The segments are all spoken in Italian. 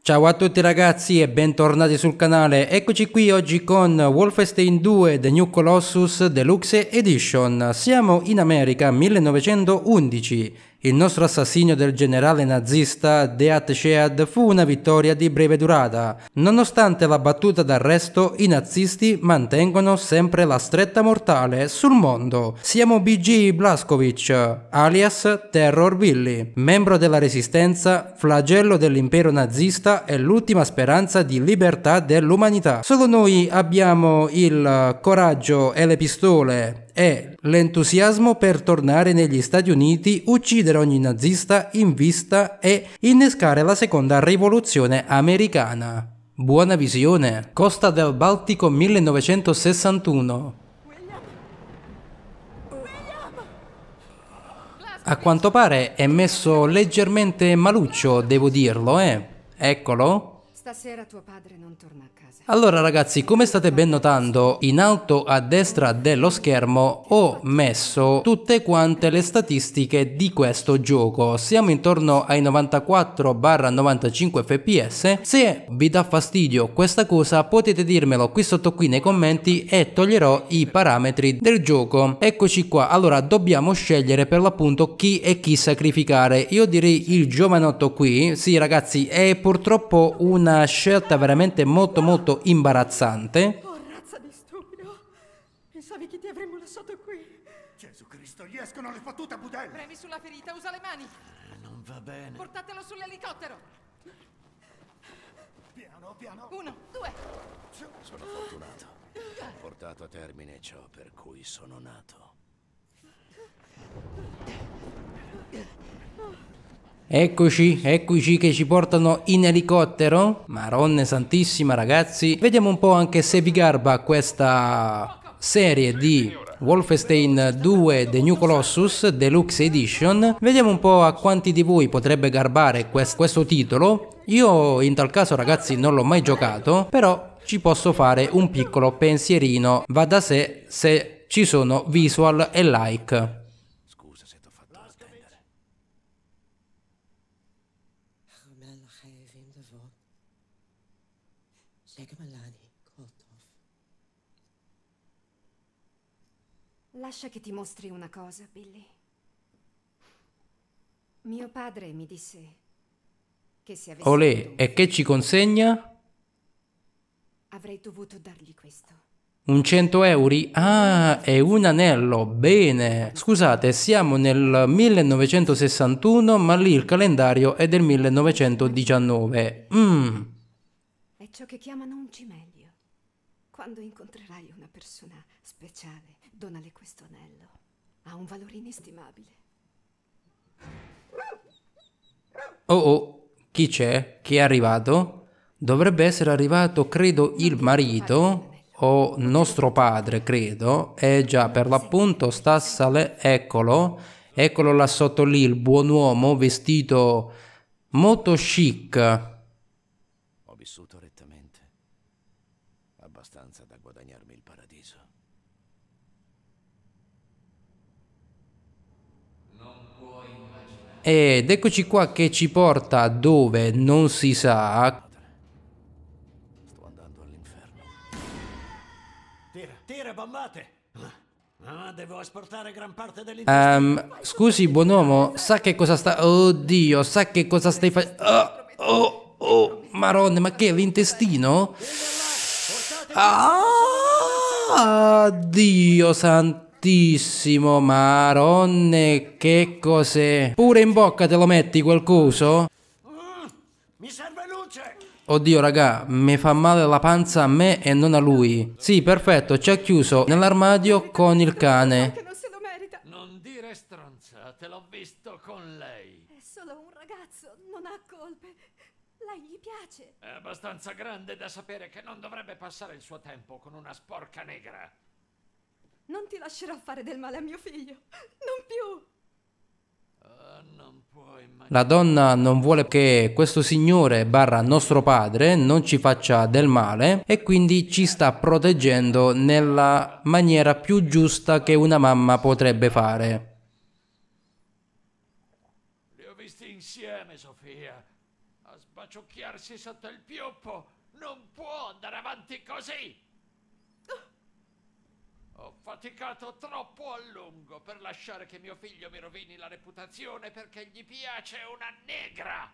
Ciao a tutti ragazzi e bentornati sul canale, eccoci qui oggi con Wolfenstein 2 The New Colossus Deluxe Edition. Siamo in America 1911. Il nostro assassinio del generale nazista Death Shead fu una vittoria di breve durata. Nonostante la battuta d'arresto, i nazisti mantengono sempre la stretta mortale sul mondo. Siamo BG Blazkowicz, alias Terror Billy, membro della Resistenza, flagello dell'impero nazista e l'ultima speranza di libertà dell'umanità. Solo noi abbiamo il coraggio e le pistole e l'entusiasmo per tornare negli Stati Uniti, uccidere ogni nazista in vista e innescare la seconda rivoluzione americana. Buona visione. Costa del Baltico 1961. A quanto pare è messo leggermente maluccio, devo dirlo, Eccolo. Stasera tuo padre non torna a casa. Allora ragazzi, come state ben notando, in alto a destra dello schermo ho messo tutte quante le statistiche di questo gioco. Siamo intorno ai 94-95 fps. Se vi dà fastidio questa cosa potete dirmelo qui sotto qui nei commenti e toglierò i parametri del gioco. Eccoci qua, allora dobbiamo scegliere per l'appunto chi e chi sacrificare. Io direi il giovanotto qui. Sì ragazzi, è purtroppo una scelta veramente molto imbarazzante. Oh, razza di stupido! Pensavi che ti avremmo lasciato qui? Gesù Cristo, gli escono le fottute budelle! Premi sulla ferita, usa le mani! Non va bene. Portatelo sull'elicottero! Piano, piano. 1, 2! Sono fortunato. Ho portato a termine ciò per cui sono nato. Eccoci che ci portano in elicottero. Maronne santissima ragazzi. Vediamo un po' anche se vi garba questa serie di Wolfenstein 2 The New Colossus Deluxe Edition. Vediamo un po' a quanti di voi potrebbe garbare questo titolo. Io in tal caso ragazzi non l'ho mai giocato, però ci posso fare un piccolo pensierino. Va da sé se ci sono visual e like. Lascia che ti mostri una cosa, Billy. Mio padre mi disse che se avessi avuto Olè, e che ci consegna? avrei dovuto dargli questo. Un 100 euro? Ah, è un anello, bene. Scusate, siamo nel 1961, ma lì il calendario è del 1919. È ciò che chiamano un cimelio. Quando incontrerai una persona speciale, donale questo anello. Ha un valore inestimabile. Oh, chi c'è? Chi è arrivato? Dovrebbe essere arrivato, credo, il marito o nostro padre, credo. Già, per l'appunto sta eccolo là sotto lì, il buon uomo vestito molto chic. Ho vissuto rettamente. Abbastanza da guadagnarmi il paradiso. Ed eccoci qua che ci porta dove non si sa. Sto andando all'inferno. Tira, bombate! Devo asportare gran parte dell'intestino. Scusi, buon uomo, sa che cosa sta... Oddio, sa che cosa stai facendo... Oh, maronna, ma che è l'intestino? Ah, Dio santissimo, maronne, che cos'è? Pure in bocca te lo metti quel coso? Mi serve luce! Oddio raga, mi fa male la panza a me e non a lui. Sì, perfetto, ci ha chiuso nell'armadio con il cane. Che non se lo merita. Non dire stronzate, l'ho visto con lei. È solo un ragazzo, non ha colpe. Lei gli piace. È abbastanza grande da sapere che non dovrebbe passare il suo tempo con una sporca negra. Non ti lascerò fare del male a mio figlio. Non più. Non puoi immaginare. La donna non vuole che questo signore barra nostro padre non ci faccia del male e quindi ci sta proteggendo nella maniera più giusta che una mamma potrebbe fare. Li ho visti insieme, Sofia. Ha sbaciucchiato rifugiarsi sotto il pioppo. Non può andare avanti così. Ho faticato troppo a lungo per lasciare che mio figlio mi rovini la reputazione perché gli piace una negra.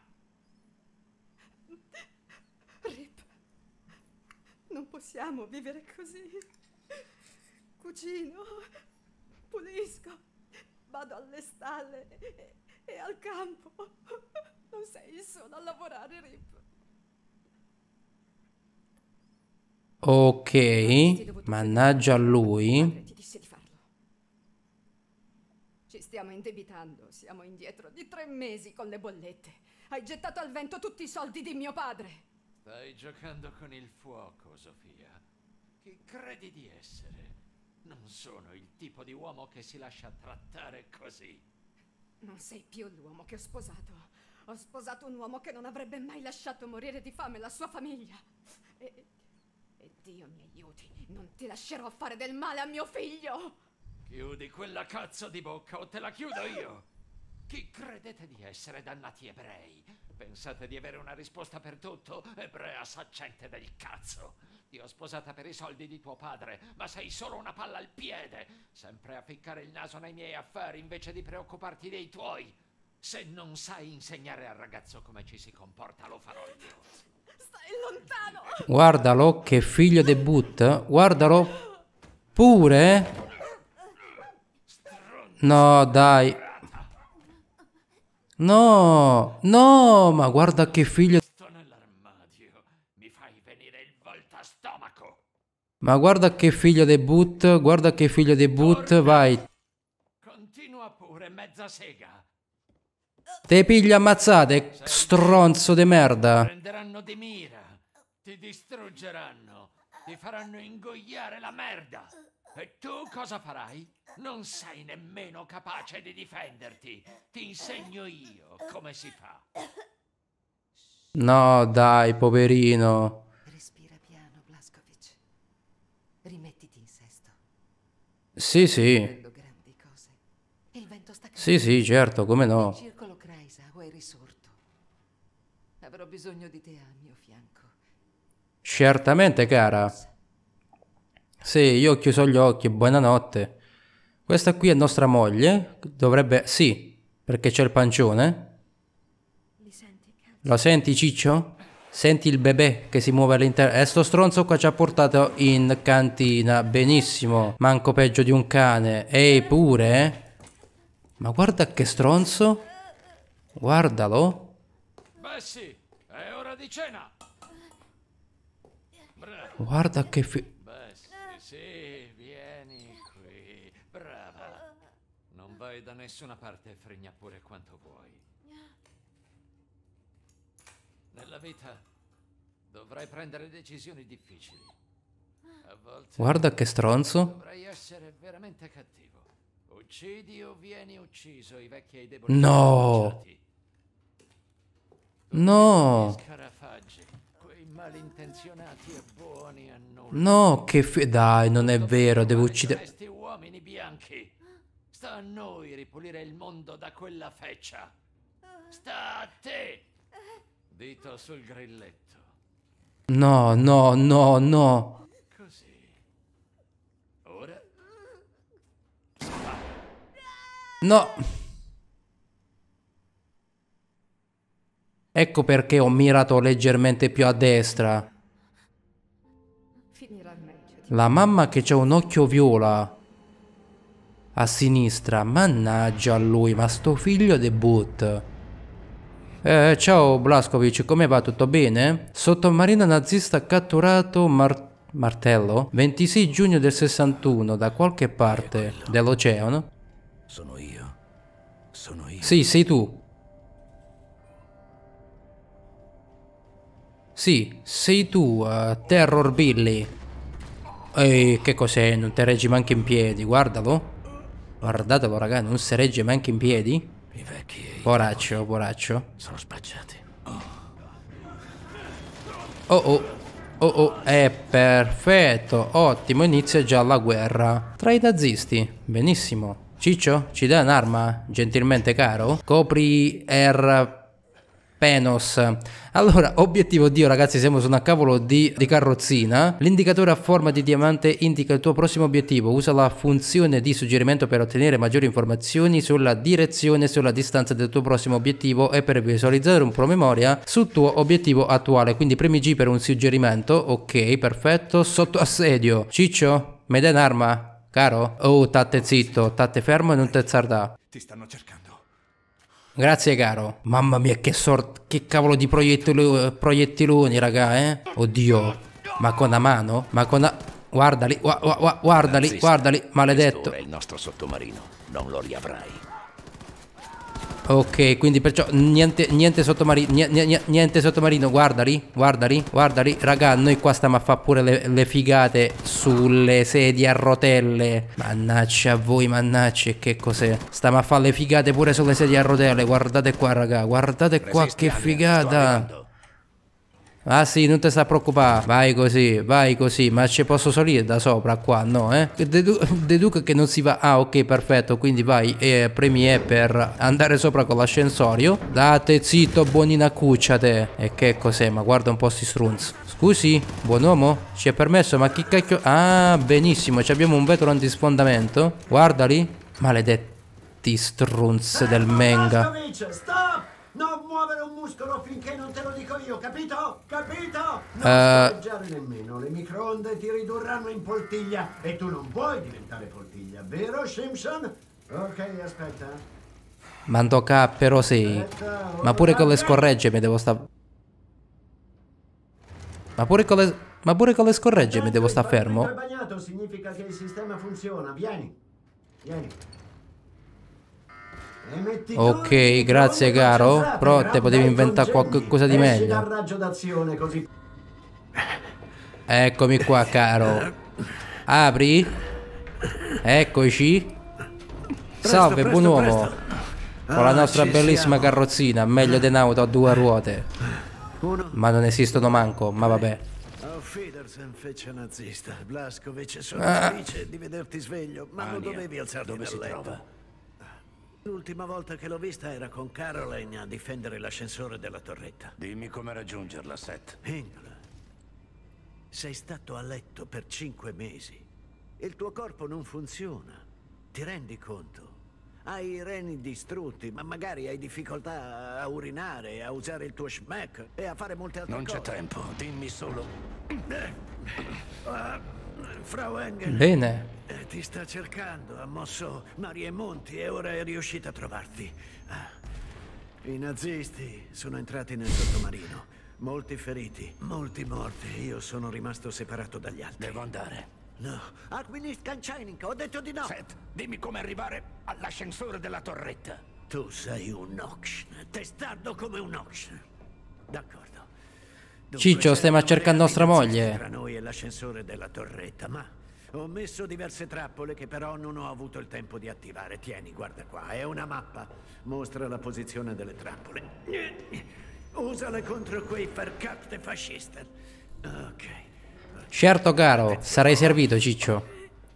Rip, non possiamo vivere così. Cucino, pulisco, vado alle stalle e al campo. Non sei solo a lavorare, Rip. Ok, mannaggia a lui. Padre ti disse di farlo. Ci stiamo indebitando, siamo indietro di 3 mesi con le bollette. Hai gettato al vento tutti i soldi di mio padre. Stai giocando con il fuoco, Sofia. Chi credi di essere? Non sono il tipo di uomo che si lascia trattare così. Non sei più l'uomo che ho sposato. Ho sposato un uomo che non avrebbe mai lasciato morire di fame la sua famiglia. E Dio mi aiuti, non ti lascerò fare del male a mio figlio. Chiudi quella cazzo di bocca o te la chiudo io. Chi credete di essere, dannati ebrei? Pensate di avere una risposta per tutto? Ebrea saccente del cazzo. Ti ho sposata per i soldi di tuo padre, ma sei solo una palla al piede. Sempre a ficcare il naso nei miei affari invece di preoccuparti dei tuoi. Se non sai insegnare al ragazzo come ci si comporta, lo farò io. Stai lontano! Guardalo, che figlio di but. Guardalo. Pure? No, dai. No, no, ma guarda che figlio. Sto nell'armadio. Mi fai venire il voltastomaco. Ma guarda che figlio di but. Guarda che figlio di but. Vai. Continua pure, mezza sega. Te piglia ammazzate, stronzo di merda. Prenderanno di mira. Ti distruggeranno. Ti faranno ingoiare la merda. E tu cosa farai? Non sei nemmeno capace di difenderti. Ti insegno io come si fa. No, dai, poverino. Respira piano, Blaskovic. Rimettiti in sesto. Sì, sì. Vedo grandi cose. Il vento sta Sì, calando. sì, certo, come Il no. circolo Kreisau è risorto. Avrò bisogno di te al mio fianco. Certamente, cara. Sì, io ho chiuso gli occhi, buonanotte. Questa qui è nostra moglie. Dovrebbe... Sì, perché c'è il pancione. Li senti, cazzo? Lo senti, Ciccio? Senti il bebè che si muove all'interno. E sto stronzo qua ci ha portato in cantina. Benissimo. Manco peggio di un cane. Ehi, pure, eh? Ma guarda che stronzo. Guardalo. Beh sì, è ora di cena. Bravo. Guarda che Beh sì, vieni qui. Brava. Non vai da nessuna parte e fregna pure quanto vuoi. Nella vita dovrai prendere decisioni difficili. A volte Guarda che stronzo. dovrai essere veramente cattivo. Uccidi o vieni ucciso, i vecchi e i deboli. No. No. Gli scarafaggi, quei malintenzionati e buoni a nulla. No, dai, non è vero, devo uccidere... Questi uomini bianchi. Sta a noi ripulire il mondo da quella feccia. Sta a te. Dito sul grilletto. No, no, no, no. Così. Ora No. Ecco perché ho mirato leggermente più a destra. Finirà meglio. La mamma che c'ha un occhio viola a sinistra. Mannaggia a lui, ma sto figlio di but. Ciao Blaskovic, come va? Tutto bene? Sottomarino nazista catturato martello 26 giugno del 61 da qualche parte dell'oceano. Sono io. Sono io. Sì, sei tu. Sì, sei tu, Terror Billy. Ehi, che cos'è? Non te reggi manco in piedi, guardalo. Guardatelo, raga, non si regge manco in piedi. I vecchi e i Poraccio, poraccio. sono spacciati. Oh oh, oh oh, è perfetto, ottimo, inizia già la guerra tra i nazisti, benissimo. Ciccio, ci dai un'arma, gentilmente caro? Copri R... Penos. Allora, obiettivo Dio, ragazzi, siamo su una cavolo di carrozzina. L'indicatore a forma di diamante indica il tuo prossimo obiettivo. Usa la funzione di suggerimento per ottenere maggiori informazioni sulla direzione e sulla distanza del tuo prossimo obiettivo e per visualizzare un promemoria sul tuo obiettivo attuale. Quindi premi G per un suggerimento. Ok, perfetto. Sotto assedio. Ciccio, mi dai un'arma? Caro? Oh, tate zitto, tate fermo e non te zardà. Ti stanno cercando. Grazie caro. Mamma mia che cavolo di proiettiloni raga, eh. Oddio. Ma con la mano? Ma con la... Guardali, guardali, guardali, maledetto. Questo è il nostro sottomarino, non lo riavrai. Ok, quindi perciò niente sottomarino, niente sottomarino, guardali, raga, noi qua stiamo a fare pure le figate sulle sedie a rotelle. Mannaggia a voi, mannaggia, che cos'è? Stiamo a fare le figate pure sulle sedie a rotelle, guardate qua raga, guardate qua che figata. Ah sì, non ti sta preoccupare, vai così, ma ci posso salire da sopra qua, no deduco che non si va, ah ok perfetto, quindi vai e premi E per andare sopra con l'ascensorio. Date zitto buonina cucciate. E che cos'è, ma guarda un po' sti strunz. Scusi, buon uomo, ci è permesso, ma chi cacchio, ah benissimo, abbiamo un vetro antisfondamento, guardali, maledetti strunz del menga. Stop! Non muovere un muscolo finché non te lo dico io, capito? Capito? Non scorreggiare nemmeno, le microonde ti ridurranno in poltiglia e tu non vuoi diventare poltiglia, vero Simpson? Ok, aspetta. Mando però sei. Ma pure con le scorregge mi devo sta... Ma pure con le scorregge mi devo sta fermo? Il bagnato significa che il sistema funziona, vieni. Ok, grazie caro, però te potevi inventare qualcosa di meglio. Raggio d'azione così. Eccomi qua caro. Apri. Eccoci. Salve buon uomo. Con la nostra bellissima carrozzina, meglio dell'auto a due ruote. Ma non esistono manco, ma vabbè. Fidersen fece nazista. Blaskovic, sono felice di vederti sveglio, ma non dovevi alzarti dal letto. L'ultima volta che l'ho vista era con Caroline a difendere l'ascensore della torretta. Dimmi come raggiungerla, Seth. Engel, sei stato a letto per 5 mesi. Il tuo corpo non funziona. Ti rendi conto? Hai i reni distrutti, ma magari hai difficoltà a urinare, a usare il tuo schmeck e a fare molte altre cose. Non c'è tempo, dimmi solo. Frau Engel. Bene. Ti sta cercando, ha mosso mari e monti e ora è riuscita a trovarti. I nazisti sono entrati nel sottomarino. Molti feriti, molti morti. Io sono rimasto separato dagli altri. Devo andare. No. Ho detto di no. Seth, dimmi come arrivare all'ascensore della torretta. Tu sei un Nox. Testardo come un Nox. D'accordo. Ciccio, stiamo a cercare nostra moglie. Tra noi e l'ascensore della torretta, ma ho messo diverse trappole che però non ho avuto il tempo di attivare. Tieni, guarda qua, è una mappa. Mostra la posizione delle trappole. Usale contro quei verkappte fascisti. Ok. Certo caro, sarai servito Ciccio.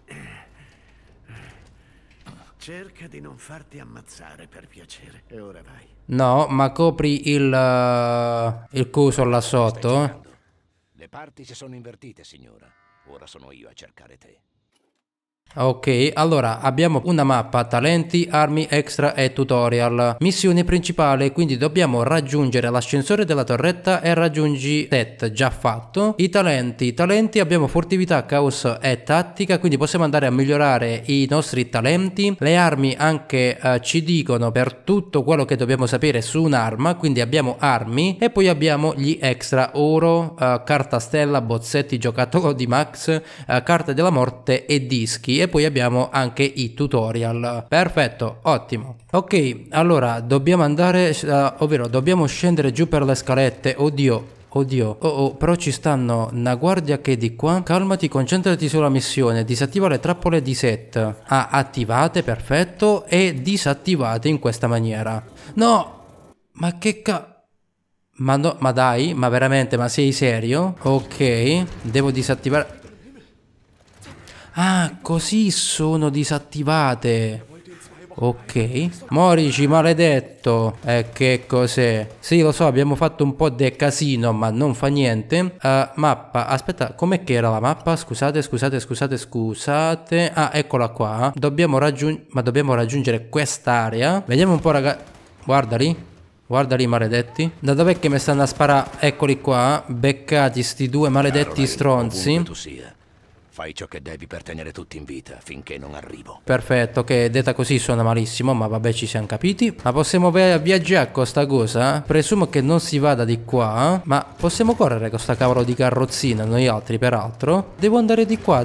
Cerca di non farti ammazzare per piacere. E ora vai. No, ma copri il coso là sotto. Le parti si sono invertite, signora. Ora sono io a cercare te. Ok, allora abbiamo una mappa, talenti, armi, extra e tutorial. Missione principale, quindi dobbiamo raggiungere l'ascensore della torretta e raggiungi Tet, già fatto. I talenti abbiamo furtività, caos e tattica, quindi possiamo andare a migliorare i nostri talenti. Le armi anche ci dicono per tutto quello che dobbiamo sapere su un'arma, quindi abbiamo armi e poi abbiamo gli extra, oro, carta stella, bozzetti, giocattolo di Max, carta della morte e dischi. E poi abbiamo anche i tutorial. Perfetto, ottimo. Ok, allora dobbiamo andare, ovvero dobbiamo scendere giù per le scalette. Oddio. Però ci stanno una guardia che è di qua. Calmati, concentrati sulla missione. Disattiva le trappole di Seth. Attivate, perfetto. E disattivate in questa maniera. No, ma che ma no, ma dai, ma veramente, ma sei serio? Ok, devo disattivare. Ah, così sono disattivate. Ok. Morici, maledetto. Che cos'è? Sì, lo so, abbiamo fatto un po' di casino, ma non fa niente. Mappa, aspetta, com'è che era la mappa? Scusate. Ah, eccola qua. Dobbiamo raggiungere quest'area. Vediamo un po', raga. Guardali, maledetti. Da dov'è che mi stanno a sparare? Eccoli qua. Beccati sti due maledetti stronzi. Ovunque tu sia, fai ciò che devi per tenere tutti in vita finché non arrivo. Perfetto, che detta così suona malissimo, ma vabbè, ci siamo capiti. Ma possiamo viaggiare con sta cosa? Presumo che non si vada di qua, ma possiamo correre con sta cavolo di carrozzina, noi altri peraltro. Devo andare di qua,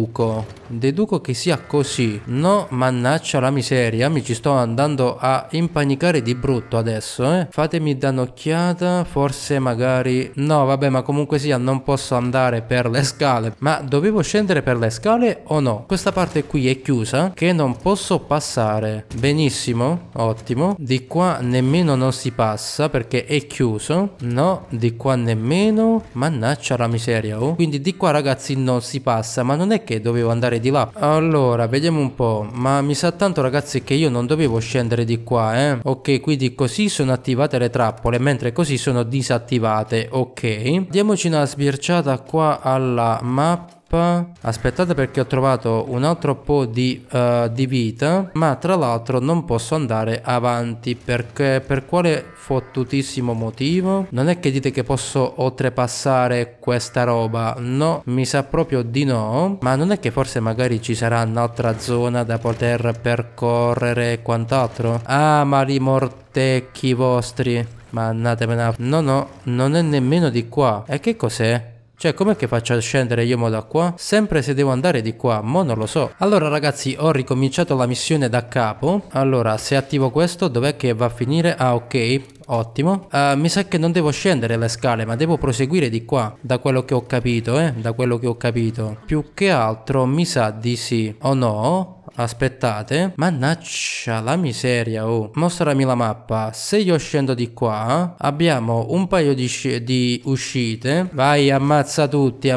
deduco che sia così. No, mannaggia la miseria, mi ci sto andando a impanicare di brutto adesso, Fatemi dare un'occhiata, forse magari... No, vabbè, ma comunque sia, non posso andare per le scale. Ma dovevo scendere per le scale o no? Questa parte qui è chiusa, che non posso passare. Benissimo, ottimo. Di qua nemmeno non si passa perché è chiuso. No, di qua nemmeno. Mannaggia la miseria, oh. Quindi di qua, ragazzi, non si passa, ma non è che dovevo andare di là. Allora, vediamo un po'. Ma mi sa tanto, ragazzi, che io non dovevo scendere di qua, Ok, quindi così sono attivate le trappole, mentre così sono disattivate. Ok. Diamoci una sbirciata qua alla mappa. Aspettate, perché ho trovato un altro po' di vita, ma tra l'altro non posso andare avanti perché, per quale fottutissimo motivo? Non è che dite che posso oltrepassare questa roba? No, mi sa proprio di no. Ma non è che forse magari ci sarà un'altra zona da poter percorrere e quant'altro? Ah, ma li mortecchi vostri, mannatevene. No, non è nemmeno di qua. E che cos'è? Cioè, com'è che faccio a scendere io mo da qua? Sempre se devo andare di qua, mo non lo so. Allora, ragazzi, ho ricominciato la missione da capo. Allora, se attivo questo, dov'è che va a finire? Ah, ok, ottimo. Mi sa che non devo scendere le scale, ma devo proseguire di qua, da quello che ho capito, da quello che ho capito. Più che altro mi sa di sì. O no? Aspettate. Mannaggia la miseria, oh. Mostrami la mappa. Se io scendo di qua, abbiamo un paio di uscite. Vai, ammazza tutti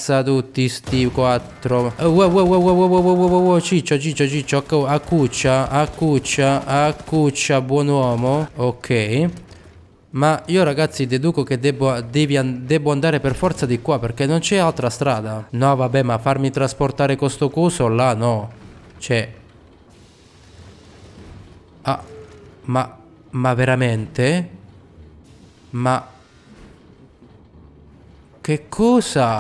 sti quattro. Ciccio, accuccia, buon uomo. Ok. Ma io, ragazzi, deduco che devo andare per forza di qua, perché non c'è altra strada. No, vabbè, ma farmi trasportare con sto coso là, no. Cioè, ma veramente? Ma che cosa?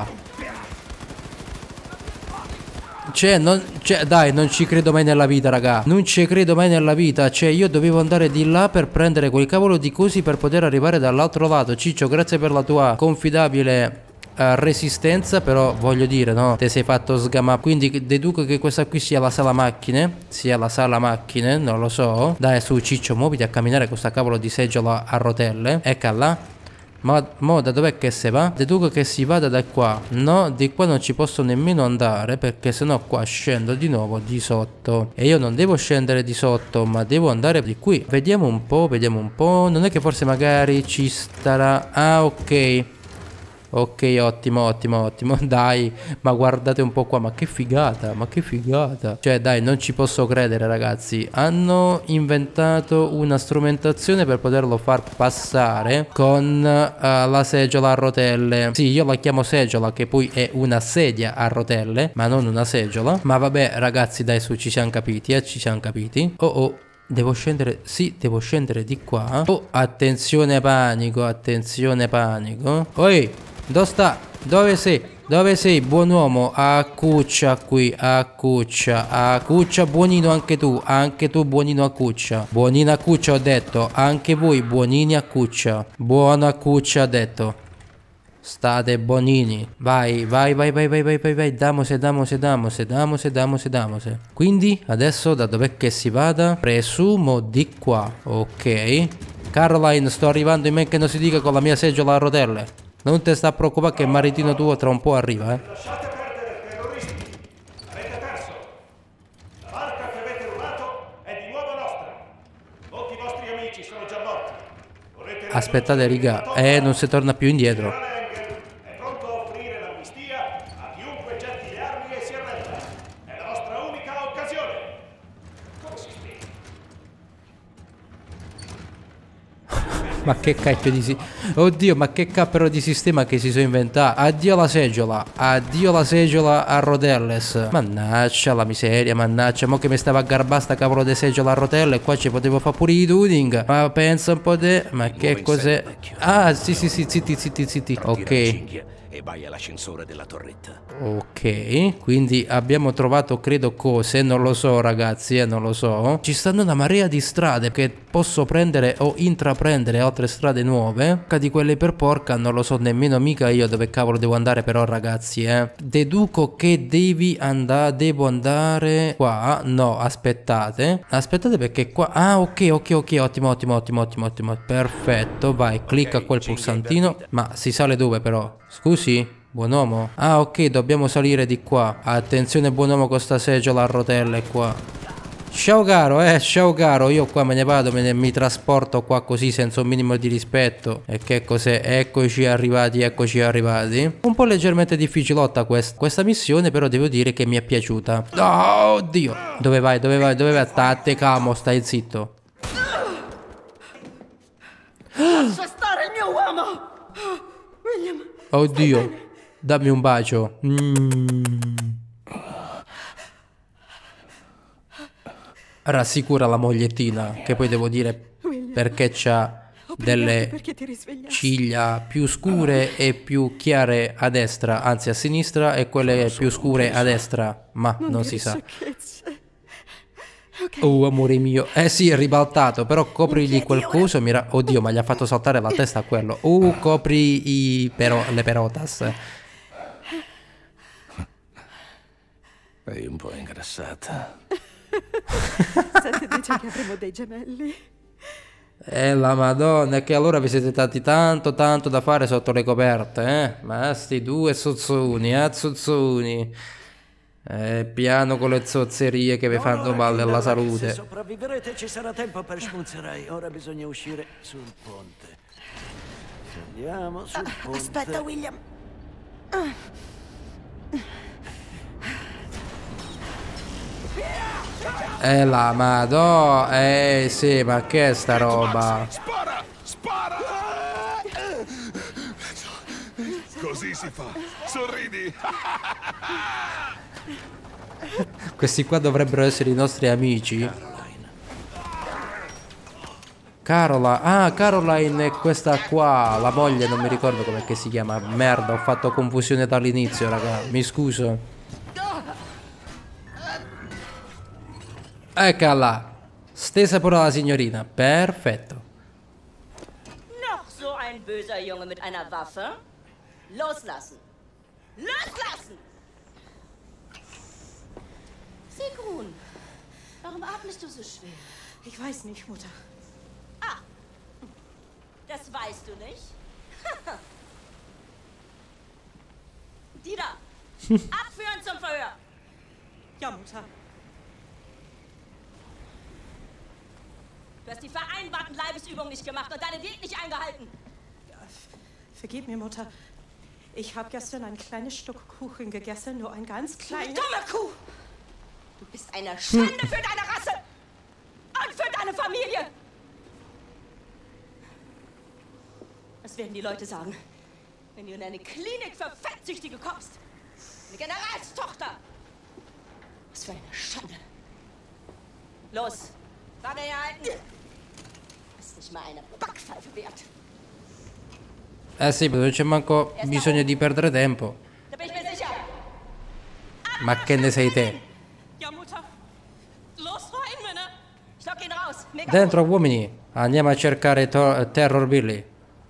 Dai, non ci credo mai nella vita, raga. Non ci credo mai nella vita. Cioè, io dovevo andare di là per prendere quel cavolo di cosi per poter arrivare dall'altro lato. Ciccio, grazie per la tua confidabile resistenza, però voglio dire, no, te sei fatto sgamare. Quindi deduco che questa qui sia la sala macchine. Non lo so. Dai, su, Ciccio, muoviti a camminare con sta cavolo di seggiola a rotelle. Ecco là. Ma mo da dov'è che si va? Deduco che si vada da qua. No, di qua non ci posso nemmeno andare, perché sennò qua scendo di nuovo di sotto. E io non devo scendere di sotto, ma devo andare di qui. Vediamo un po'. Non è che forse magari ci starà... Ah, ok. Ok, ottimo. Dai, ma guardate un po' qua, ma che figata. Cioè, dai, non ci posso credere, ragazzi. Hanno inventato una strumentazione per poterlo far passare con la seggiola a rotelle. Sì, io la chiamo seggiola, che poi è una sedia a rotelle, ma non una seggiola. Ma vabbè, ragazzi, dai, su, ci siamo capiti. Oh, devo scendere, sì, devo scendere di qua. Oh, attenzione panico. Oi, dove sta? Dove sei, buon uomo? Accuccia qui, accuccia, buonino anche tu buonino accuccia. Buonino accuccia ho detto, anche voi buonini accuccia. Buono accuccia ho detto. State buonini. Vai, damose. Quindi adesso da dov'è che si vada? Presumo di qua. Ok. Caroline, sto arrivando, in men che non si dica, con la mia seggiola a rotelle. Non te sta a preoccupare che il maritino tuo tra un po' arriva, Lasciate perdere, terroristi. Avete perso. La barca che avete rubato è di nuovo nostra. Molti vostri amici sono già morti. Aspettate, riga. Non si torna più indietro. È pronto a offrire l'amnistia a chiunque getti le armi e si arrenda. È la vostra unica occasione. Come si spiega? Ma che cacchio di Oddio, ma che cappero di sistema che si sono inventati. Addio la seggiola. Addio la seggiola a rotelles. Mannaggia la miseria, mannaggia. Mo che mi stava a garbare sta cavolo di seggiola a rotelle. Qua ci potevo fare pure i tuning. Ma pensa un po' te. Ma che cos'è? Ah, sì, zitti. Ok. E vai all'ascensore della torretta. Ok, quindi abbiamo trovato credo cose, non lo so ragazzi, non lo so. Ci stanno una marea di strade che posso prendere o intraprendere altre strade nuove. Di quelle per porca non lo so nemmeno mica io dove cavolo devo andare però ragazzi, Deduco che devo andare qua. No, aspettate perché qua. Ah, ok, ottimo. Perfetto, vai, clicca quel pulsantino. Ma si sale dove però? Scusi, buon uomo. Ah, ok, dobbiamo salire di qua. Attenzione buon uomo con sta seggiola a rotelle qua. Ciao caro, io qua me ne vado, mi trasporto qua così senza un minimo di rispetto. E che cos'è? Eccoci arrivati. Un po' leggermente difficilotta questa missione, però devo dire che mi è piaciuta. Oh, oddio. Dove vai? State calmo, stai zitto. Lascia stare il mio uomo! William! Oddio, dammi un bacio. Rassicura la mogliettina, che poi devo dire perché c'ha delle ciglia più scure e più chiare a destra, anzi a sinistra, e quelle più scure a destra, ma non si sa. Oh amore mio, sì, è ribaltato, però coprigli quel coso, oddio, ma gli ha fatto saltare la testa a quello. Copri le perotas. Sei un po' ingrassata. Senti, dice che avremo dei gemelli. La madonna, è che allora vi siete dati tanto da fare sotto le coperte, Ma sti due zozzoni, piano con le zozzerie che vi fanno male alla salute. Se sopravviverete ci sarà tempo per schmunzerai. Ora bisogna uscire sul ponte. Andiamo sul ponte. Aspetta, William. La madonna, sì, ma che è sta roba? Spara! Così si fa. Sorridi. Questi qua dovrebbero essere i nostri amici. Caroline è questa qua, la moglie, non mi ricordo come si chiama. Merda, ho fatto confusione dall'inizio, raga. Mi scuso. Eccola. Stesa pure la signorina. Perfetto. Noch so ein böser Junge mit einer Waffe? Loslassen! Loslassen! Sigrun, warum atmest du so schwer? Ich weiß nicht, Mutter. Ah, das weißt du nicht? Die da! Abführen zum Verhör! Ja, Mutter. Du hast die vereinbarten Leibesübungen nicht gemacht und deine Diät nicht eingehalten. Vergib mir, Mutter. Ich habe gestern ein kleines Stück Kuchen gegessen, nur ein ganz kleines... Dumme Kuh! Du bist eine Schande für deine Rasse und für deine Familie. Was werden die Leute sagen, wenn du in eine Klinik für Fettsüchtige kommst? Eine Generalstochter. Was für eine Schande. Los, Waffe herhalten. Ist nicht mal eine Backpfeife wert. Sì, non c'è manco bisogno di perdere tempo. Da bin ich mir sicher. Ma che ne sei te? Ja, Mutter. Los rein, Männer. Schlock ihn raus. Mega. Dentro uomini, andiamo a cercare Terror Billy.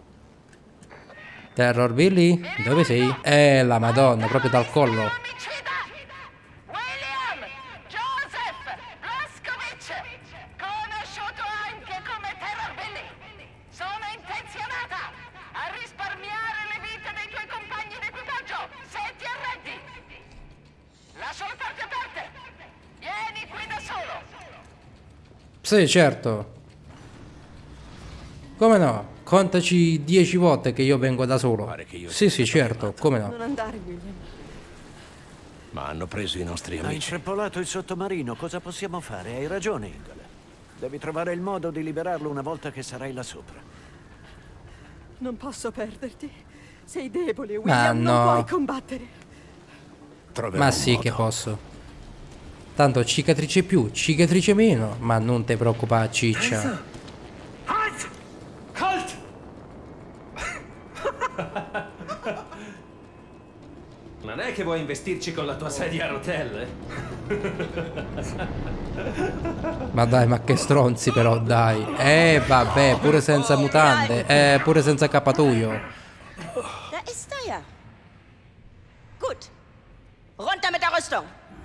Terror Billy? Dove sei? La madonna, proprio dal collo. William Joseph Blazkowicz, conosciuto anche come Terror Billy. Sono intenzionata a risparmiare le vite dei tuoi compagni d'equipaggio, se ti arrendi. Lascio le porte aperte. Vieni qui da solo. Sì, certo. Come no? Contaci 10 volte che io vengo da solo. Sì, certo, come no. Non andare, William. Ma hanno preso i nostri Hai amici. intrappolato il sottomarino, cosa possiamo fare? Hai ragione, Indole. Devi trovare il modo di liberarlo una volta che sarai là sopra. Non posso perderti. Sei debole, Ma William, no. non puoi combattere. Troverò Ma un sì modo. che posso. Tanto cicatrice più, cicatrice meno. Ma non te preoccupare, ciccia. Halt! Halt! Non è che vuoi investirci con la tua sedia a rotelle? Ma dai, ma che stronzi però, dai. Vabbè, pure senza mutande. Pure senza accappatoio. Da ist er ja. Gut. Runter mit der Rüstung.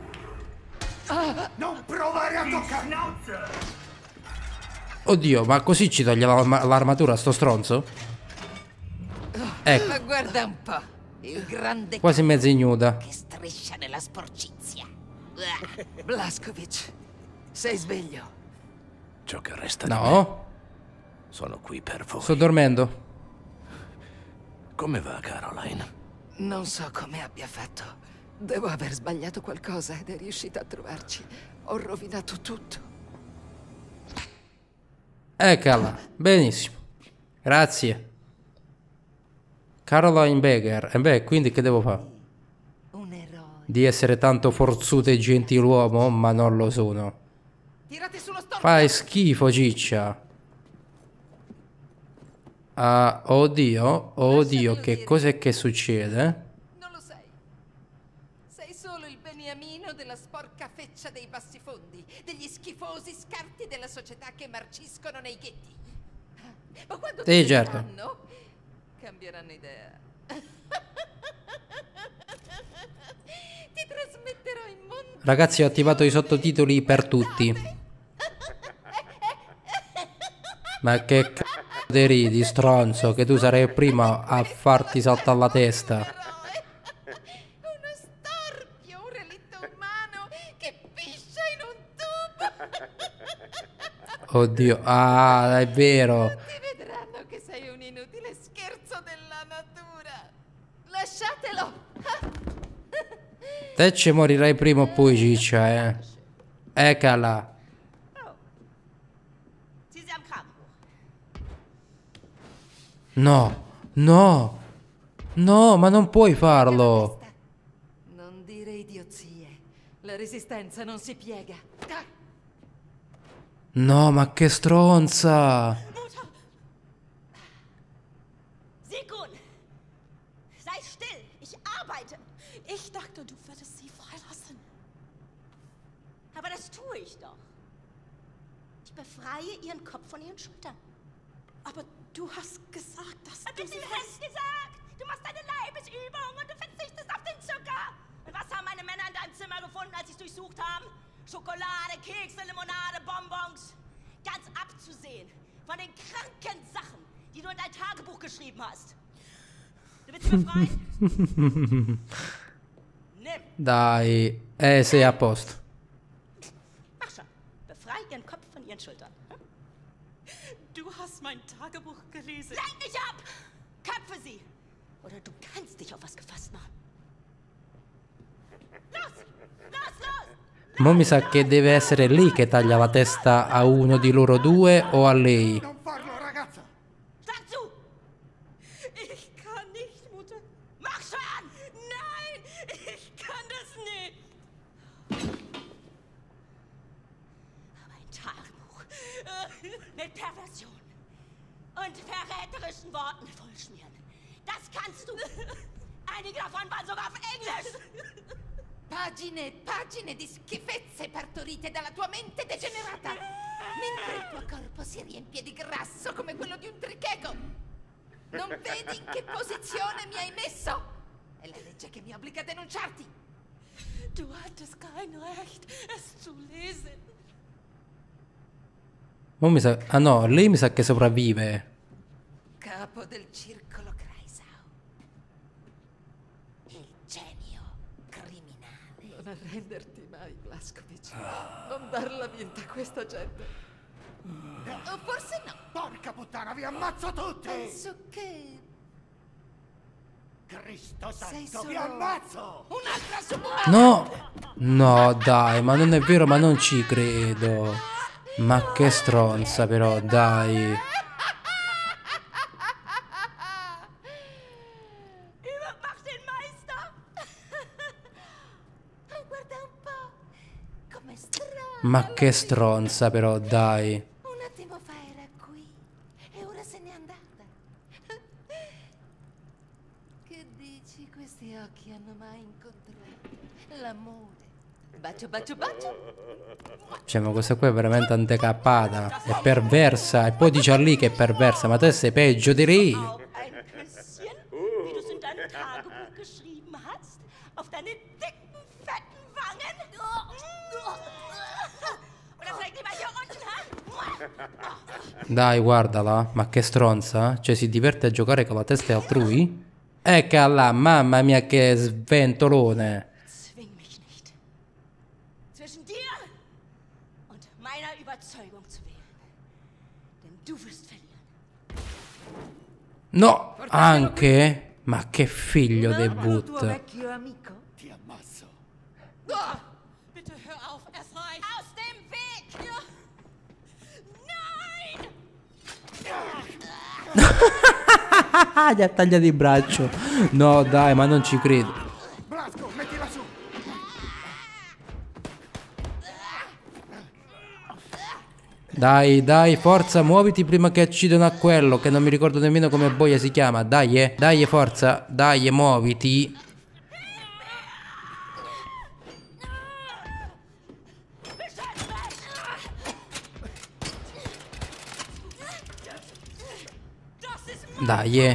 Non provare a toccare! Oddio, ma così ci toglie l'armatura sto stronzo? Ecco, Ma guarda un po', il grande quasi mezzo ignuda. che striscia nella sporcizia. Blaskovic, sei sveglio? Ciò che resta di me. No, Sono qui per voi. sto dormendo. Come va, Caroline? Non so come abbia fatto. Devo aver sbagliato qualcosa ed è riuscita a trovarci. Ho rovinato tutto. Eccola, benissimo. Grazie. Caroline Becker. E beh, quindi che devo fare? Un eroe. Di essere tanto forzuto e gentiluomo, ma non lo sono. Tirate sullo stormo. Fai schifo, ciccia. Ah, oddio, oddio, che cos'è che succede? Non lo sei. Sei solo il beniamino della sporca feccia dei bassifondi, degli schifosi scarti della società che marciscono nei ghetti. Ma quando Sì, ti certo. vedranno, cambieranno idea. Ti trasmetterò in mondo. Ragazzi, ho attivato i sottotitoli per tutti. Ma che c***o te ridi, stronzo, che tu sarai il primo a farti saltare la testa. Uno storpio, un relitto umano che piscia in un tubo. Oddio, ah, è vero. Ti vedranno che sei un inutile scherzo della natura. Lasciatelo. Te ci morirai prima o poi, ciccia, eh. Eccola. Zieh sie am Kragen hoch. No, no. No, ma non puoi farlo. Non dire idiozie. La resistenza non si piega. No, ma che stronza. Mutter! Sigrun! Sei still! Ich arbeite! Ich dachte, du würdest sie freilassen. Aber das tue ich doch. Ich befreie ihren Kopf von ihren Schultern. Aber du hast gesagt, dass Was hast gesagt? Du machst deine Leibesübung und du verzichtest auf den Zucker. Und was haben meine Männer in deinem Zimmer gefunden, als sie es durchsucht haben? Schokolade, Kekse, Limonade, Bonbons. Ganz abzusehen von den kranken Sachen, die du in dein Tagebuch geschrieben hast. Du willst mich befreien? Nimm. Dai, sei a posto. Mach schon. Befrei ihren Kopf von ihren Schultern. Du hast mein Tagebuch gelesen. Lenk dich ab! Köpfe sie! Oder du kannst dich auf was gefasst machen. Los! Los, los! Mo mi sa che deve essere lei che taglia la testa a uno di loro due o a lei. Non farlo, ragazza! Sag zu! Ich kann nicht, Mutter. Mach schon! Nein, ich kann das nicht. Mein Tagebuch. Mit Perversion und verräterischen Worten vollschmieren. Das kannst du. Einige davon waren sogar auf Englisch. Pagine e pagine di schifezze partorite dalla tua mente degenerata. Mentre il tuo corpo si riempie di grasso come quello di un tricheco. Non vedi in che posizione mi hai messo? È la legge che mi obbliga a denunciarti. Du hattest kein Recht, es zu lesen. Mo mi sa... Ah no, lei mi sa che sopravvive. Capo del circolo Kreisau. Il genio criminale. Non arrenderti mai, Blaskovic. Non darla vinta a questa gente. O forse no. Porca puttana, vi ammazzo tutti! Penso che Cristo sei santo, vi solo ammazzo! un'altra sua. No! No, dai, ma non è vero, ma non ci credo. Ma che stronza però, dai. Ma che stronza però, dai. Un attimo fa era qui e ora se n'è andata. Che dici, questi occhi hanno mai incontrato l'amore? Bacio, bacio, bacio. Cioè, ma questa qua è veramente antecappata. È perversa. E poi dice a lì che è perversa. Ma te sei peggio di lei. Ein Küsschen, wie du es in deinem Tagebuch geschrieben hast, auf deine dicken, fetten Wangen. Oder vielleicht lieber hier unten, ha? Dai, guardala. Ma che stronza. Cioè, si diverte a giocare con la testa altrui? Ecco là, mamma mia che sventolone. Zwing mich nicht, zwischen dir und meiner Überzeugung zu wählen. Denn du wirst verlieren. No, anche? Ma che figlio di Tuo but. vecchio amico? Ti ammazzo. Bitte hör auf, es reicht. Aus dem Weg! Nein! Gli ha tagliato il braccio. No, dai, ma non ci credo. Blasco, mettila su! Dai, dai, forza, muoviti prima che accidano a quello, che non mi ricordo nemmeno come boia si chiama. Dai, dai, forza, dai, muoviti. Dai,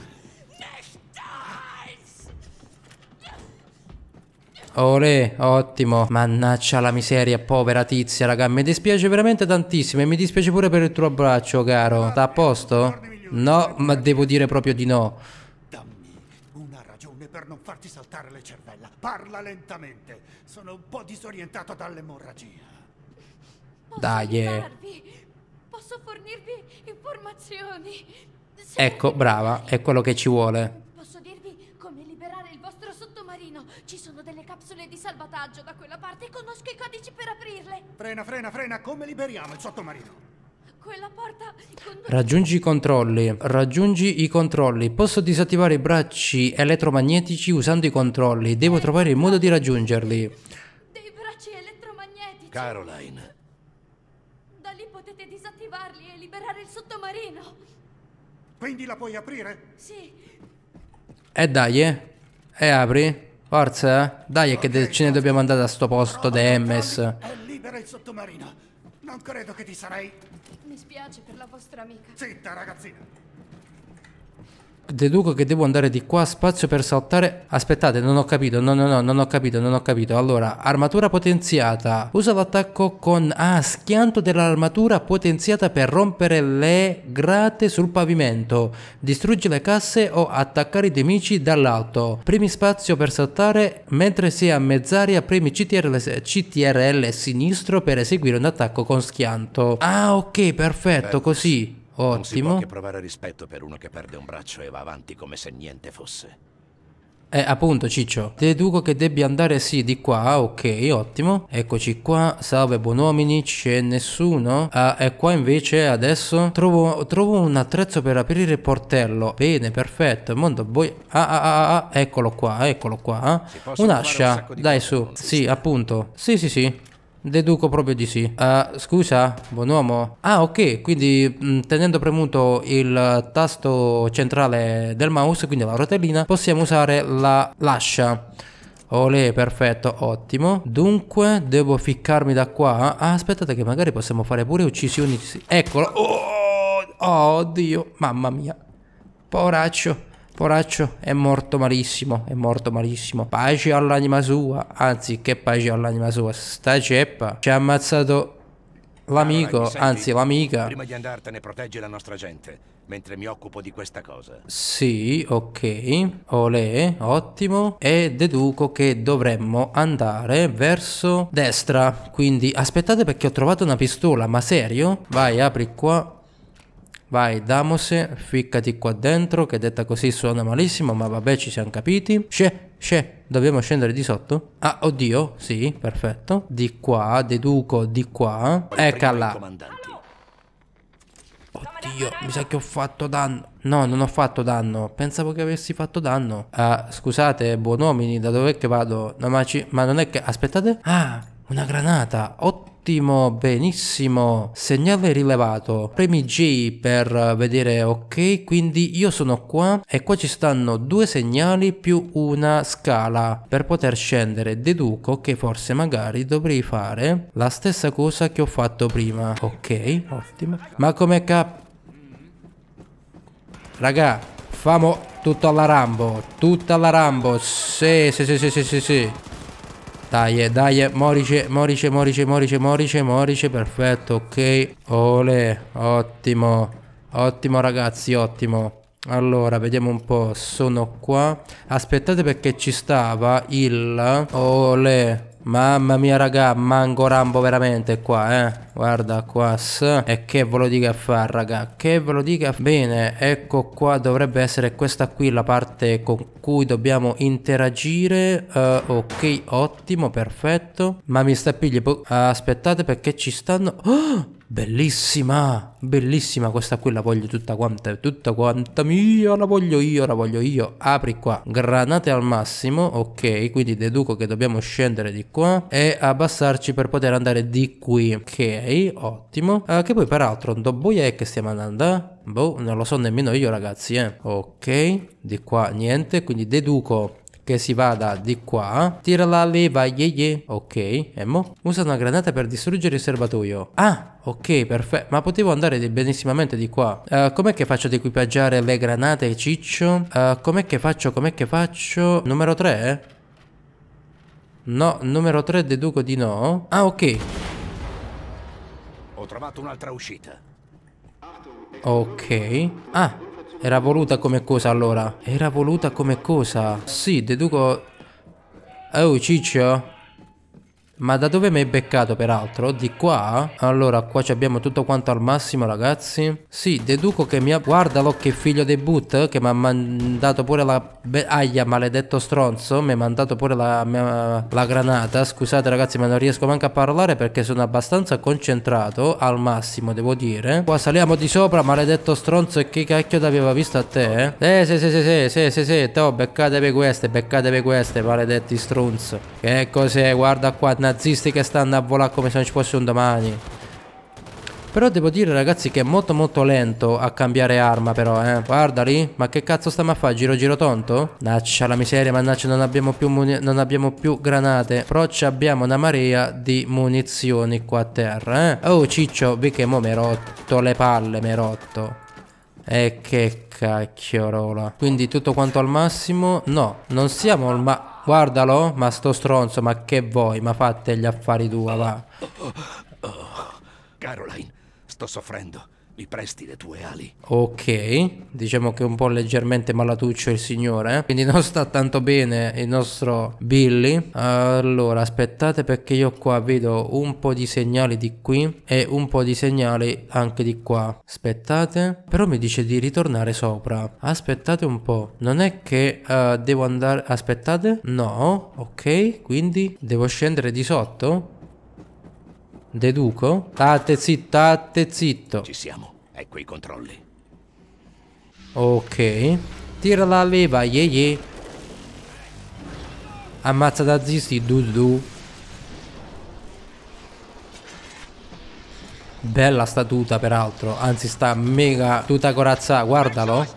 Olè, ottimo. Mannaggia la miseria, povera tizia, raga. Mi dispiace veramente tantissimo e mi dispiace pure per il tuo abbraccio, caro. Sta a posto? No, ma devo dire proprio di no. Dammi una ragione per non farti saltare le cervella. Parla lentamente. Sono un po' disorientato dall'emorragia. Dai, Posso fornirvi informazioni. Sì. Ecco, brava, è quello che ci vuole. Posso dirvi come liberare il vostro sottomarino. Ci sono delle capsule di salvataggio da quella parte e conosco i codici per aprirle. Frena, frena, frena. Come liberiamo il sottomarino? Quella porta conduce... Raggiungi i controlli. Raggiungi i controlli. Posso disattivare i bracci elettromagnetici usando i controlli. Devo trovare il modo di raggiungerli. dei bracci elettromagnetici. Caroline, Da lì potete disattivarli e liberare il sottomarino. Quindi la puoi aprire? Sì. E dai, e apri. Forza, dai, che ce ne dobbiamo andare a sto posto de MS. E libera il sottomarino. Non credo che ti sarei... Mi spiace per la vostra amica. Zitta, ragazzina. Deduco che devo andare di qua, spazio per saltare. Aspettate, non ho capito. No, non ho capito. Allora, armatura potenziata. Usa l'attacco con schianto dell'armatura potenziata per rompere le grate sul pavimento. Distruggi le casse o attaccare i nemici dall'alto. Premi spazio per saltare. Mentre sei a mezz'aria, premi CTRL sinistro per eseguire un attacco con schianto. Ah, ok, perfetto, così. non si può Ottimo. che provare rispetto per uno che perde un braccio e va avanti come se niente fosse. Appunto, Ciccio, deduco che debbia andare sì di qua, ok, ottimo. Eccoci qua, salve buon uomini, c'è nessuno? E qua invece adesso trovo un attrezzo per aprire il portello. Bene, perfetto, il mondo eccolo qua. Si possono fare un Un'ascia, sacco di dai cose su, con sì, sistema. appunto, sì. Deduco proprio di sì. Scusa, buon uomo. Ok, quindi tenendo premuto il tasto centrale del mouse, quindi la rotellina, possiamo usare l'ascia. Olè, perfetto, ottimo. Dunque, devo ficcarmi da qua. Aspettate che magari possiamo fare pure uccisioni. Eccolo. Oh, oddio, mamma mia. Poraccio, è morto malissimo, Pace all'anima sua, anzi che pace all'anima sua, sta ceppa ci ha ammazzato l'amico, Caroline, mi senti? anzi l'amica. Prima di andartene proteggi la nostra gente, mentre mi occupo di questa cosa. Sì, ok, olè, ottimo. E deduco che dovremmo andare verso destra, quindi aspettate perché ho trovato una pistola, ma serio? Vai, apri qua. Vai, Damose, ficcati qua dentro, che detta così suona malissimo, ma vabbè, ci siamo capiti. Dobbiamo scendere di sotto? Ah, oddio, sì, perfetto. Di qua, deduco di qua. Eccola. Oddio, mi sa che ho fatto danno. No, non ho fatto danno. Pensavo che avessi fatto danno. Scusate, buon uomini, da dov'è che vado? No, ma non è che... Aspettate. Una granata. Ottimo, benissimo. Segnale rilevato. Premi J per vedere ok, quindi io sono qua e qua ci stanno 2 segnali più una scala per poter scendere. Deduco che forse magari dovrei fare la stessa cosa che ho fatto prima. Ok, ottimo. Ma come raga, famo tutto alla Rambo. Tutta alla Rambo. Sì. Dai, morice, perfetto, ok. Ole, ottimo ragazzi, ottimo. Allora, vediamo un po', sono qua. Aspettate perché ci stava il... Ole, mamma mia raga, manco Rambo veramente qua, guarda qua. E che ve lo dica a fare raga, che ve lo dica. Bene, ecco qua, dovrebbe essere questa qui la parte con cui dobbiamo interagire. Ok, ottimo, perfetto. Ma mi sta pigliando. Aspettate perché ci stanno... Bellissima, bellissima questa qui, la voglio tutta quanta mia, la voglio io. Apri qua, granate al massimo, ok, quindi deduco che dobbiamo scendere di qua e abbassarci per poter andare di qui, ok, ottimo. Che poi peraltro, dove è che stiamo andando? Boh, non lo so nemmeno io ragazzi, ok, di qua niente, quindi deduco che si vada di qua. Tira la leva, ok, e mo? Usa una granata per distruggere il serbatoio. Ah, ok, perfetto. Ma potevo andare benissimamente di qua. Com'è che faccio ad equipaggiare le granate, ciccio? Com'è che faccio? Numero 3? No, numero 3 deduco di no. Ah, ok. Ho trovato un'altra uscita. Ok. Ah, era voluta come cosa allora? Era voluta come cosa? Sì, deduco... Oh, ciccio? Ma da dove mi hai beccato peraltro? Di qua? Allora qua abbiamo tutto quanto al massimo ragazzi. Sì, deduco che mi ha... Guardalo che figlio dei boot che mi ha mandato pure la... Aia, maledetto stronzo. Mi ha mandato pure la granata. Scusate ragazzi ma non riesco manco a parlare perché sono abbastanza concentrato. Al massimo devo dire. Qua saliamo di sopra, maledetto stronzo. E che cacchio t'aveva visto a te? Sì. Oh, beccatevi queste, maledetti stronzo. Che cos'è? Guarda qua, nazisti che stanno a volare come se non ci fosse un domani. Però devo dire ragazzi che è molto lento a cambiare arma però, Guarda lì, ma che cazzo stiamo a fare? Giro tonto? Naccia la miseria, mannaggia, non abbiamo più granate. Però abbiamo una marea di munizioni qua a terra, Oh ciccio, vi che mo mi hai rotto le palle, mi hai rotto. E che cacchiorola. Quindi tutto quanto al massimo. No, non siamo al Guardalo, ma sto stronzo, ma che vuoi? Ma fate gli affari tua, va. Caroline, sto soffrendo. Mi presti le tue ali? Ok, diciamo che è un po' leggermente malatuccio il signore, quindi non sta tanto bene il nostro Billy. Allora, aspettate perché io qua vedo un po' di segnali di qui e un po' di segnali anche di qua. Aspettate, però mi dice di ritornare sopra. Aspettate un po', non è che devo andare... Aspettate, no, ok, quindi devo scendere di sotto? Deduco? State zitto. Ci siamo, ecco i controlli. Ok. Tira la leva, Ammazza da zisti, du. Bella sta tuta peraltro. Anzi sta mega tuta corazzata, guardalo.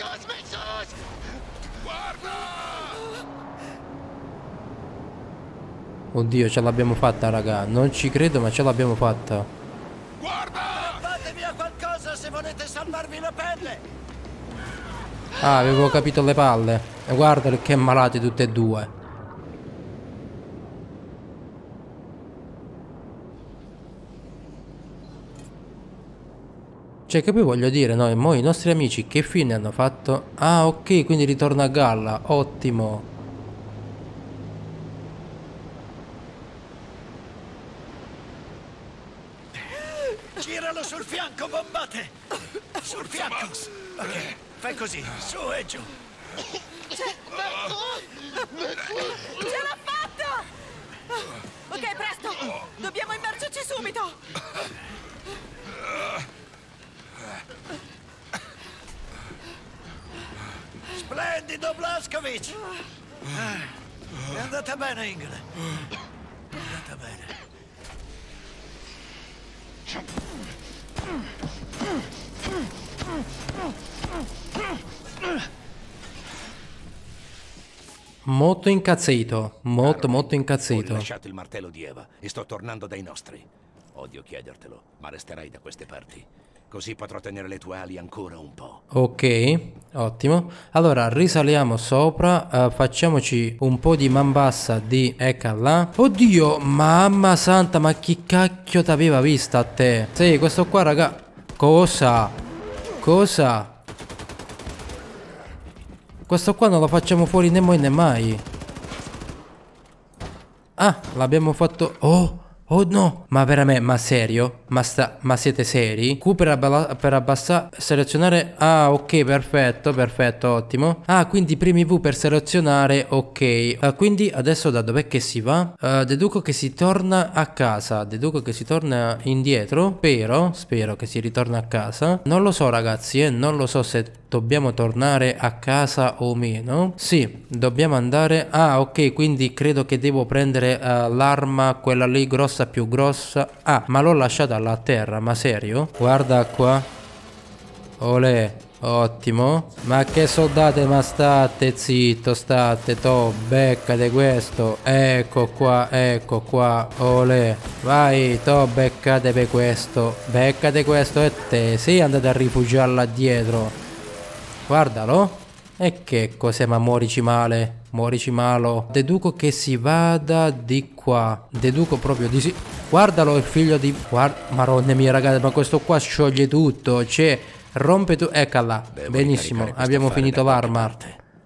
Oddio, ce l'abbiamo fatta, raga. Non ci credo, ma ce l'abbiamo fatta. Guarda! Fatemi a qualcosa se volete salvarvi la pelle! Ah, avevo capito le palle. E guardali che malati tutte e due. Cioè, che poi voglio dire, noi, mo i nostri amici che fine hanno fatto? Ah, ok, quindi ritorna a galla. Ottimo. Giralo sul fianco, bombate! Sul fianco! Ok, fai così, su e giù. Ce l'ha fatta! Ok, presto! Dobbiamo immergerci subito! Splendido, Blazkowicz! È andata bene, Ingle. È andata bene. Molto incazzito, molto Ho incazzito. lasciato il martello di Eva e sto tornando dai nostri. Odio chiedertelo, ma resterai da queste parti. Così potrò tenere le tue ali ancora un po'. Ok, ottimo. Allora risaliamo sopra, facciamoci un po' di man bassa di ecca là. Oddio, mamma santa, ma chi cacchio t'aveva vista a te? Sì, questo qua raga. Cosa? Cosa? Questo qua non lo facciamo fuori né moi né mai. Ah, l'abbiamo fatto. Oh no, ma veramente, ma serio? Ma siete seri? Q per abbassare, selezionare. Ah, ok, perfetto, ottimo. Ah, quindi premi V per selezionare, ok. Quindi adesso da dov'è che si va? Deduco che si torna a casa. Deduco che si torna indietro. Spero che si ritorna a casa. Non lo so ragazzi, non lo so se dobbiamo tornare a casa o meno. Sì, dobbiamo andare. Ah, ok, quindi credo che devo prendere l'arma, quella lì grossa, più grossa. Ah, ma l'ho lasciata alla terra, ma serio? Guarda qua. Olè, ottimo. Ma che soldate, ma state zitto, state, beccate questo. Ecco qua, olè. Vai, beccate per questo. Beccate questo e te. Sì, andate a rifugiare là dietro. Guardalo. E che cos'è, ma muorici male. Muorici malo. Deduco che si vada di qua. Deduco proprio di sì. Guardalo il figlio di... Maronna mia ragazzi, ma questo qua scioglie tutto. Cioè, rompe tu... Eccola. Benissimo, abbiamo finito l'arma.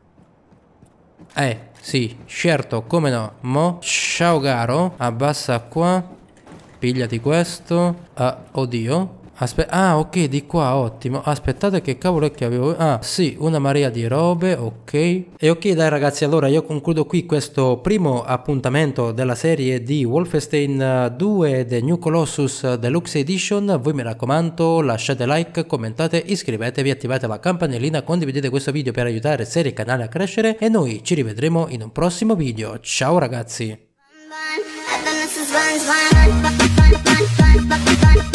Sì, certo, come no. Mo, ciao caro. Abbassa qua. Pigliati questo. Oddio. Ah, ok, di qua, ottimo. Aspettate, che cavolo è che avevo... Ah, sì, una marea di robe, ok. E ok, dai ragazzi, allora io concludo qui questo primo appuntamento della serie di Wolfenstein 2 The New Colossus Deluxe Edition. Voi mi raccomando, lasciate like, commentate, iscrivetevi, attivate la campanellina, condividete questo video per aiutare la serie e il canale a crescere e noi ci rivedremo in un prossimo video. Ciao ragazzi!